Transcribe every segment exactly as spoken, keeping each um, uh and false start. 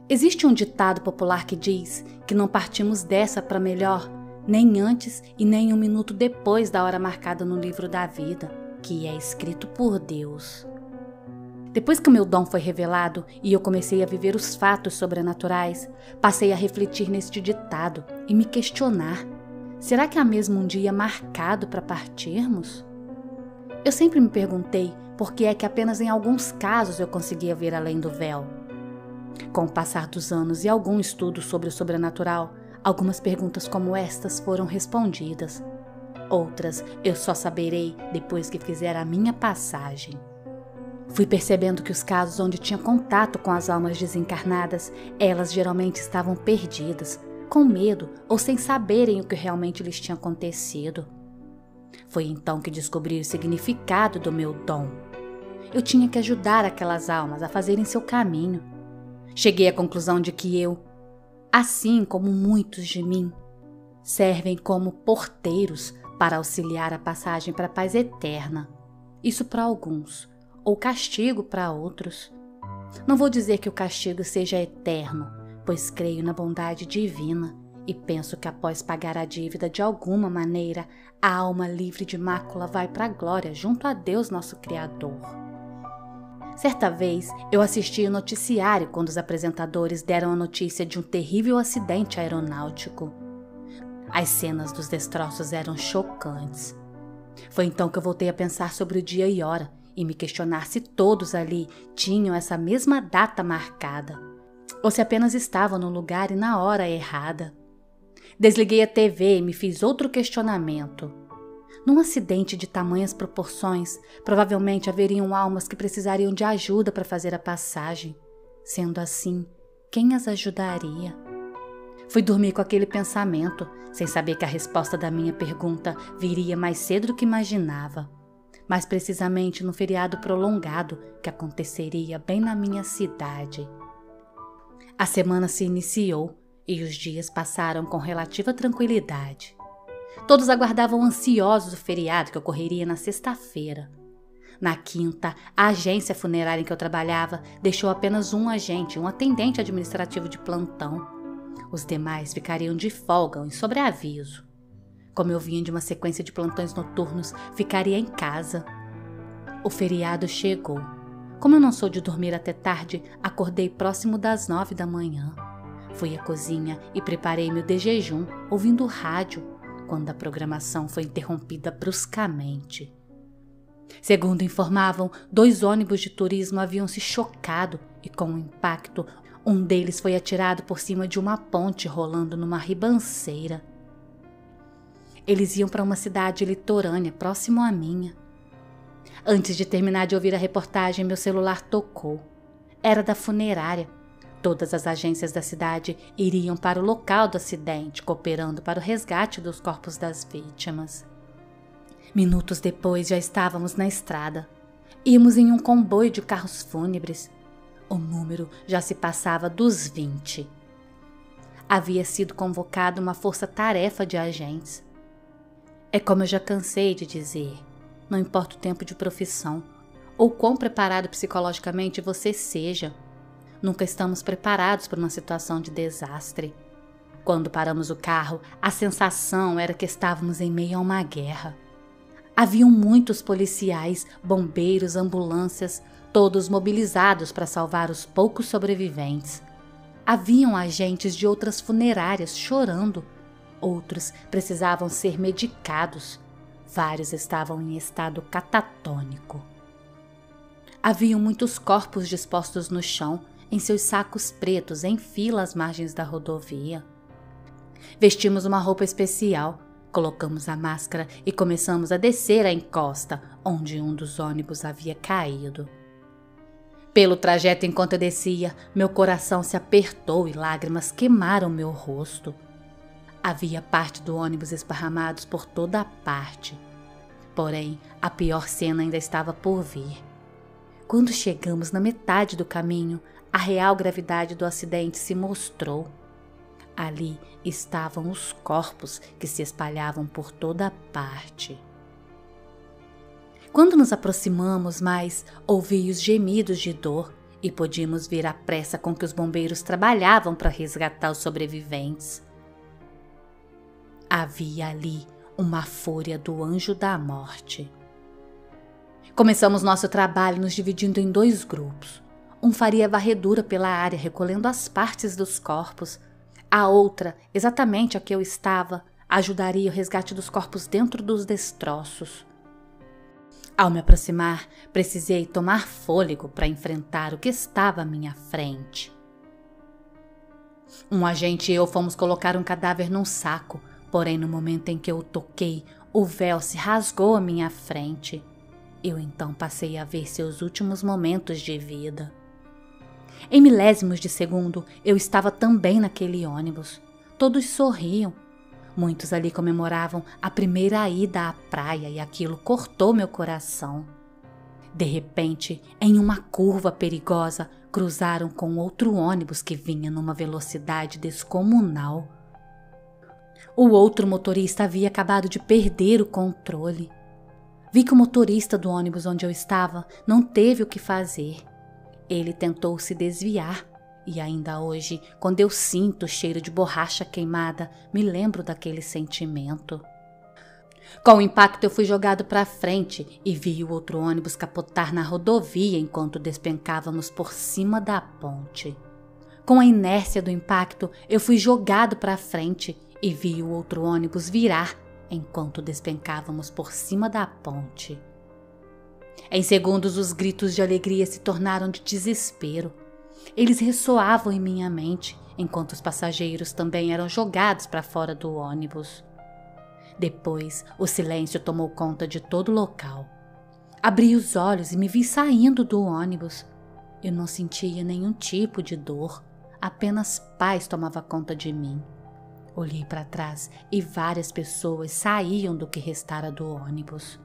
Existe um ditado popular que diz que não partimos dessa para melhor, nem antes e nem um minuto depois da hora marcada no livro da vida, que é escrito por Deus. Depois que o meu dom foi revelado e eu comecei a viver os fatos sobrenaturais, passei a refletir neste ditado e me questionar: será que há mesmo um dia marcado para partirmos? Eu sempre me perguntei por que é que apenas em alguns casos eu conseguia ver além do véu. Com o passar dos anos e algum estudo sobre o sobrenatural, algumas perguntas como estas foram respondidas. Outras eu só saberei depois que fizer a minha passagem. Fui percebendo que os casos onde tinha contato com as almas desencarnadas, elas geralmente estavam perdidas, com medo ou sem saberem o que realmente lhes tinha acontecido. Foi então que descobri o significado do meu dom. Eu tinha que ajudar aquelas almas a fazerem seu caminho. Cheguei à conclusão de que eu, assim como muitos de mim, servem como porteiros para auxiliar a passagem para a paz eterna. Isso para alguns, ou castigo para outros. Não vou dizer que o castigo seja eterno, pois creio na bondade divina e penso que após pagar a dívida de alguma maneira, a alma livre de mácula vai para a glória junto a Deus, nosso Criador. Certa vez, eu assisti o noticiário quando os apresentadores deram a notícia de um terrível acidente aeronáutico. As cenas dos destroços eram chocantes. Foi então que eu voltei a pensar sobre o dia e hora e me questionar se todos ali tinham essa mesma data marcada, ou se apenas estavam no lugar e na hora errada. Desliguei a T V e me fiz outro questionamento. Num acidente de tamanhas proporções, provavelmente haveriam almas que precisariam de ajuda para fazer a passagem. Sendo assim, quem as ajudaria? Fui dormir com aquele pensamento, sem saber que a resposta da minha pergunta viria mais cedo do que imaginava. Mais precisamente no feriado prolongado que aconteceria bem na minha cidade. A semana se iniciou e os dias passaram com relativa tranquilidade. Todos aguardavam ansiosos o feriado que ocorreria na sexta-feira. Na quinta, a agência funerária em que eu trabalhava deixou apenas um agente, um atendente administrativo de plantão. Os demais ficariam de folga em sobreaviso. Como eu vinha de uma sequência de plantões noturnos, ficaria em casa. O feriado chegou. Como eu não sou de dormir até tarde, acordei próximo das nove da manhã. Fui à cozinha e preparei-me de jejum, ouvindo o rádio, quando a programação foi interrompida bruscamente. Segundo informavam, dois ônibus de turismo haviam se chocado e, com o impacto, um deles foi atirado por cima de uma ponte rolando numa ribanceira. Eles iam para uma cidade litorânea, próximo à minha. Antes de terminar de ouvir a reportagem, meu celular tocou. Era da funerária. Todas as agências da cidade iriam para o local do acidente, cooperando para o resgate dos corpos das vítimas. Minutos depois já estávamos na estrada. Íamos em um comboio de carros fúnebres. O número já se passava dos vinte. Havia sido convocada uma força-tarefa de agentes. É como eu já cansei de dizer, não importa o tempo de profissão, ou quão preparado psicologicamente você seja, nunca estamos preparados para uma situação de desastre. Quando paramos o carro, a sensação era que estávamos em meio a uma guerra. Haviam muitos policiais, bombeiros, ambulâncias, todos mobilizados para salvar os poucos sobreviventes. Haviam agentes de outras funerárias chorando. Outros precisavam ser medicados. Vários estavam em estado catatônico. Haviam muitos corpos dispostos no chão, em seus sacos pretos, em fila às margens da rodovia. Vestimos uma roupa especial, colocamos a máscara e começamos a descer a encosta, onde um dos ônibus havia caído. Pelo trajeto enquanto eu descia, meu coração se apertou e lágrimas queimaram meu rosto. Havia parte do ônibus esparramados por toda a parte. Porém, a pior cena ainda estava por vir. Quando chegamos na metade do caminho, a real gravidade do acidente se mostrou. Ali estavam os corpos que se espalhavam por toda a parte. Quando nos aproximamos mais, ouvi os gemidos de dor e podíamos ver a pressa com que os bombeiros trabalhavam para resgatar os sobreviventes. Havia ali uma fúria do anjo da morte. Começamos nosso trabalho nos dividindo em dois grupos. Um faria varredura pela área, recolhendo as partes dos corpos. A outra, exatamente a que eu estava, ajudaria o resgate dos corpos dentro dos destroços. Ao me aproximar, precisei tomar fôlego para enfrentar o que estava à minha frente. Um agente e eu fomos colocar um cadáver num saco, porém no momento em que eu o toquei, o véu se rasgou à minha frente. Eu então passei a ver seus últimos momentos de vida. Em milésimos de segundo, eu estava também naquele ônibus. Todos sorriam. Muitos ali comemoravam a primeira ida à praia e aquilo cortou meu coração. De repente, em uma curva perigosa, cruzaram com outro ônibus que vinha numa velocidade descomunal. O outro motorista havia acabado de perder o controle. Vi que o motorista do ônibus onde eu estava não teve o que fazer. Ele tentou se desviar. E ainda hoje, quando eu sinto o cheiro de borracha queimada, me lembro daquele sentimento. Com o impacto, eu fui jogado para frente e vi o outro ônibus capotar na rodovia enquanto despencávamos por cima da ponte. Com a inércia do impacto, eu fui jogado para frente e vi o outro ônibus virar enquanto despencávamos por cima da ponte. Em segundos, os gritos de alegria se tornaram de desespero. Eles ressoavam em minha mente, enquanto os passageiros também eram jogados para fora do ônibus. Depois, o silêncio tomou conta de todo o local. Abri os olhos e me vi saindo do ônibus. Eu não sentia nenhum tipo de dor, apenas paz tomava conta de mim. Olhei para trás e várias pessoas saíam do que restara do ônibus.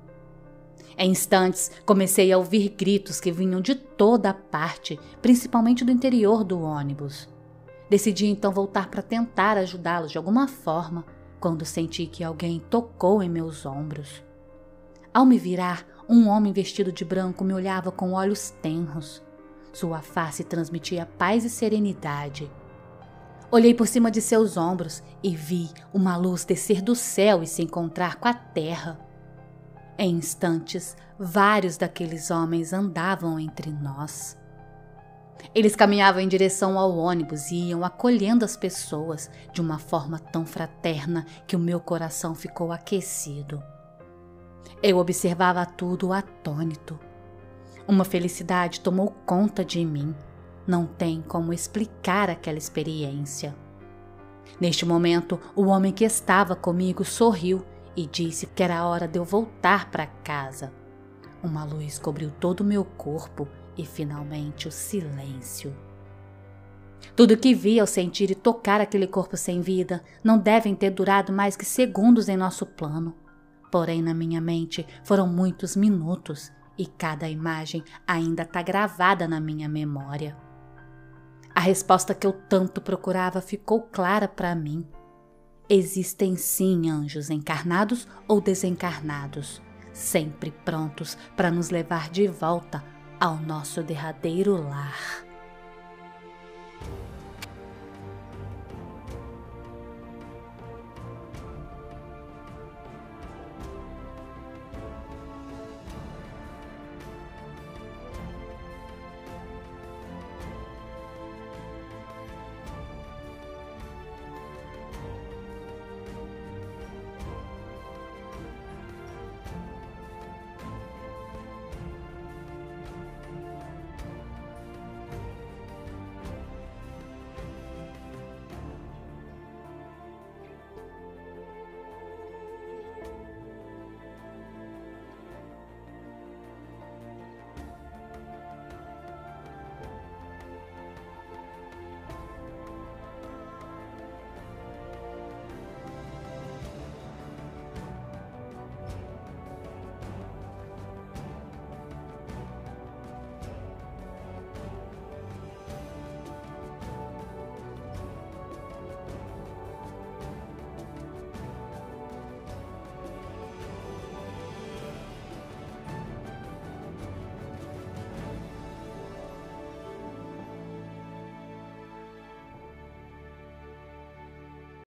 Em instantes, comecei a ouvir gritos que vinham de toda parte, principalmente do interior do ônibus. Decidi então voltar para tentar ajudá-los de alguma forma, quando senti que alguém tocou em meus ombros. Ao me virar, um homem vestido de branco me olhava com olhos tenros. Sua face transmitia paz e serenidade. Olhei por cima de seus ombros e vi uma luz descer do céu e se encontrar com a terra. Em instantes, vários daqueles homens andavam entre nós. Eles caminhavam em direção ao ônibus e iam acolhendo as pessoas de uma forma tão fraterna que o meu coração ficou aquecido. Eu observava tudo atônito. Uma felicidade tomou conta de mim. Não tem como explicar aquela experiência. Neste momento, o homem que estava comigo sorriu e disse que era hora de eu voltar para casa. Uma luz cobriu todo o meu corpo e finalmente o silêncio. Tudo que vi ao sentir e tocar aquele corpo sem vida não devem ter durado mais que segundos em nosso plano. Porém, na minha mente foram muitos minutos e cada imagem ainda está gravada na minha memória. A resposta que eu tanto procurava ficou clara para mim. Existem sim anjos encarnados ou desencarnados, sempre prontos para nos levar de volta ao nosso derradeiro lar.